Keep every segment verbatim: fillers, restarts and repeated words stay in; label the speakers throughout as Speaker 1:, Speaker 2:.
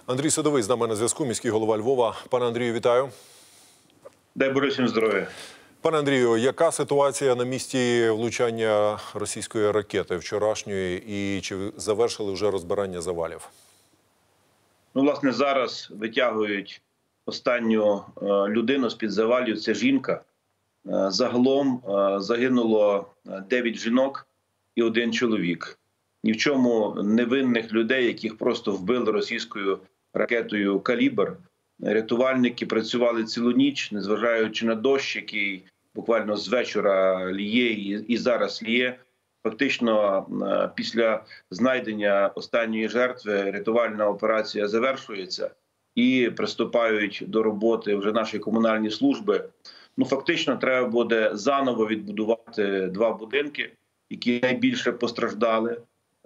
Speaker 1: Андрій Садовий з нами на зв'язку, міський голова Львова. Пане Андрію, вітаю.
Speaker 2: Дай Боже всім здоров'я.
Speaker 1: Пане Андрію, яка ситуація на місці влучання російської ракети вчорашньої і чи завершили вже розбирання завалів?
Speaker 2: Ну, власне, зараз витягують останню людину з-під завалів. Це жінка. Загалом загинуло дев'ять жінок і один чоловік. Ні в чому невинних людей, яких просто вбили російською ракетою «Калібр». Рятувальники працювали цілу ніч, незважаючи на дощ, який буквально з вечора ліє і зараз ліє. Фактично, після знайдення останньої жертви рятувальна операція завершується і приступають до роботи вже наші комунальні служби. Ну, фактично, треба буде заново відбудувати два будинки, які найбільше постраждали.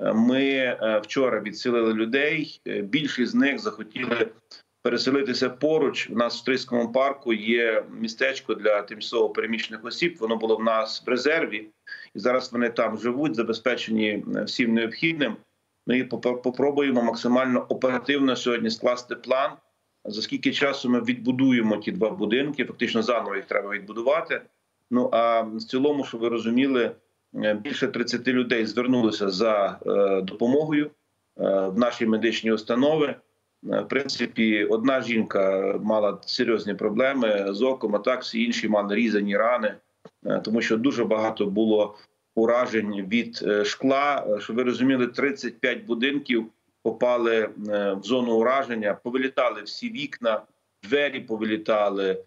Speaker 2: Ми вчора відселили людей, більшість з них захотіли переселитися поруч. У нас в Стрийському парку є містечко для тимчасово переміщених осіб, воно було в нас в резерві, і зараз вони там живуть, забезпечені всім необхідним. Ми і попробуємо максимально оперативно сьогодні скласти план, за скільки часу ми відбудуємо ті два будинки, фактично заново їх треба відбудувати. Ну а в цілому, щоб ви розуміли, більше тридцяти людей звернулися за е, допомогою е, в наші медичні установи. В принципі, одна жінка мала серйозні проблеми з оком, а так всі інші мали різані рани, тому що дуже багато було уражень від шкла. Щоб ви розуміли, тридцять п'ять будинків попали в зону ураження, повилітали всі вікна, двері повилітали,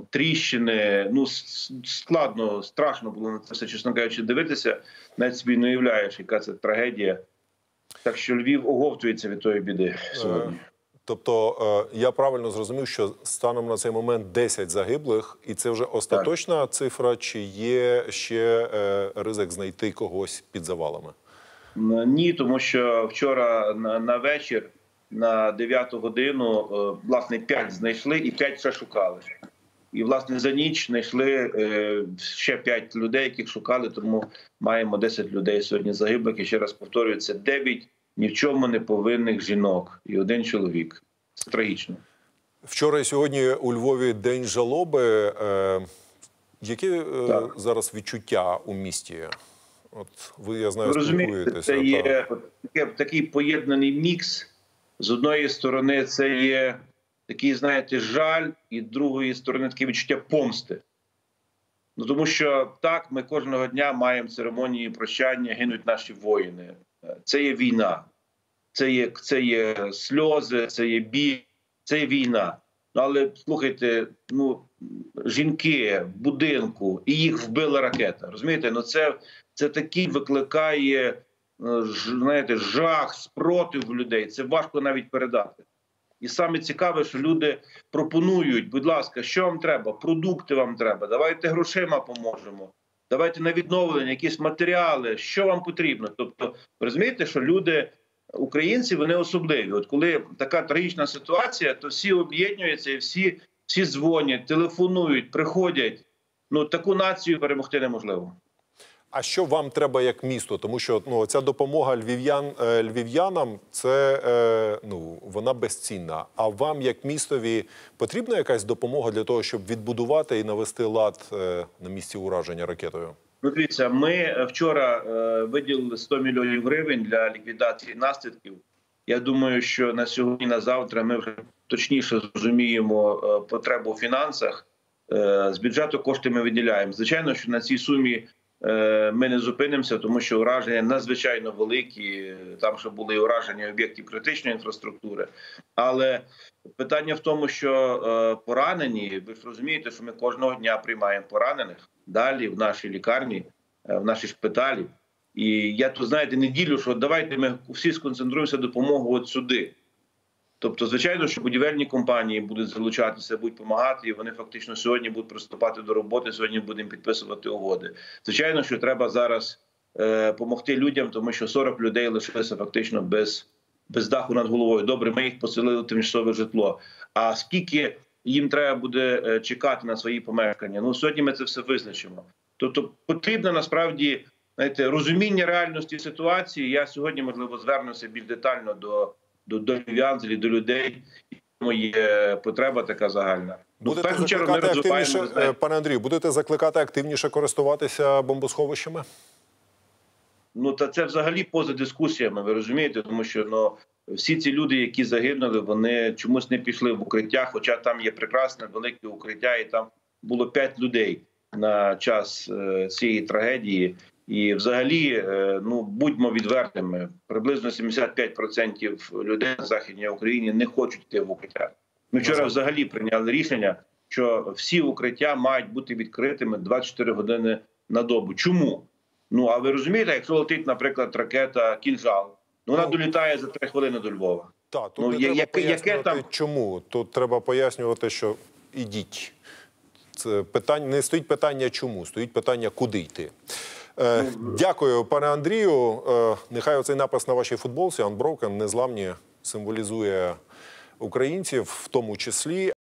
Speaker 2: тріщини. Ну, складно, страшно було на це все, чесно кажучи, дивитися. Навіть собі не уявляєш, яка це трагедія. Так що Львів оговтується від тої біди сьогодні.
Speaker 1: Тобто, я правильно зрозумів, що станом на цей момент десять загиблих, і це вже остаточна так. цифра, чи є ще ризик знайти когось під завалами?
Speaker 2: Ні, тому що вчора на, на вечір, на дев'яту годину, власне, п'ять знайшли і п'ять ще шукали. І, власне, за ніч знайшли ще п'ять людей, яких шукали, тому маємо десять людей сьогодні загиблих. І ще раз повторюю, це дев'ять ні в чому не повинних жінок і один чоловік. Це трагічно.
Speaker 1: Вчора і сьогодні у Львові день жалоби. Е, які е, зараз відчуття у місті? От ви, я знаю, спілкуєтеся.
Speaker 2: Це є таке, такий поєднаний мікс. З одної сторони це є такий, знаєте, жаль, і з другої сторони таке відчуття помсти. Ну, тому що так, ми кожного дня маємо церемонії прощання, гинуть наші воїни. Це є війна, це є, це є сльози, це є біль, це є війна. Але, слухайте, ну, жінки в будинку, і їх вбила ракета. Розумієте? Ну, це, це такий викликає, знаєте, жах, спротив людей. Це важко навіть передати. І саме цікаве, що люди пропонують, будь ласка, що вам треба? Продукти вам треба, давайте грошима поможемо. Давайте на відновлення, якісь матеріали, що вам потрібно. Тобто, розумієте, що люди, українці, вони особливі. От коли така трагічна ситуація, то всі об'єднуються і всі, всі дзвонять, телефонують, приходять. Ну, таку націю перемогти неможливо.
Speaker 1: А що вам треба як місто? Тому що ну, ця допомога львів'ян, львів'янам, це, е, ну, вона безцінна. А вам, як містові, потрібна якась допомога для того, щоб відбудувати і навести лад е, на місці ураження ракетою?
Speaker 2: Ну, дивіться, ми вчора е, виділили сто мільйонів гривень для ліквідації наслідків. Я думаю, що на сьогодні, на завтра ми вже точніше зрозуміємо е, потребу в фінансах. Е, з бюджету кошти ми виділяємо. Звичайно, що на цій сумі ми не зупинимося, тому що ураження надзвичайно великі, там ще були ураження об'єктів критичної інфраструктури. Але питання в тому, що поранені, ви ж розумієте, що ми кожного дня приймаємо поранених далі в нашій лікарні, в нашій шпиталі. І я тут, знаєте, не ділю, що давайте ми всі сконцентруємося допомогу от сюди. Тобто, звичайно, що будівельні компанії будуть залучатися, будуть допомагати, і вони фактично сьогодні будуть приступати до роботи, сьогодні будемо підписувати угоди. Звичайно, що треба зараз допомогти е, людям, тому що сорок людей лишилися фактично без, без даху над головою. Добре, ми їх поселили в тимчасове житло. А скільки їм треба буде чекати на свої помешкання? Ну, сьогодні ми це все визначимо. Тобто, потрібно насправді, знаєте, розуміння реальності ситуації. Я сьогодні, можливо, звернуся більш детально до до, до львів'ян, до людей. Тому є потреба така загальна. Ну, в
Speaker 1: Будете
Speaker 2: першу чергу ми
Speaker 1: закликати
Speaker 2: розвиваємо,
Speaker 1: активніше,
Speaker 2: знаєте,
Speaker 1: е, пане Андрію, будете закликати активніше користуватися бомбосховищами?
Speaker 2: Ну, та це взагалі поза дискусіями, ви розумієте, тому що ну, всі ці люди, які загинули, вони чомусь не пішли в укриття, хоча там є прекрасне велике укриття, і там було п'ять людей на час е, цієї трагедії. І взагалі, е, ну, будьмо відвертими, приблизно сімдесят п'ять відсотків людей на Західній Україні не хочуть йти в укриття. Ми вчора взагалі прийняли рішення, що всі укриття мають бути відкритими двадцять чотири години на добу. Чому? Ну, а ви розумієте, якщо летить, наприклад, ракета «Кінжал», ну, вона долітає за три хвилини до Львова.
Speaker 1: Так, тут
Speaker 2: Ну,
Speaker 1: не
Speaker 2: я-
Speaker 1: треба
Speaker 2: яке-
Speaker 1: пояснювати,
Speaker 2: яке там-
Speaker 1: чому. Тут треба пояснювати, що ідіть. Це питання, не стоїть питання чому, стоїть питання куди йти. Е, дякую, пане Андрію. Е, нехай оцей напис на вашій футболці «Unbroken», незламні, символізує українців в тому числі.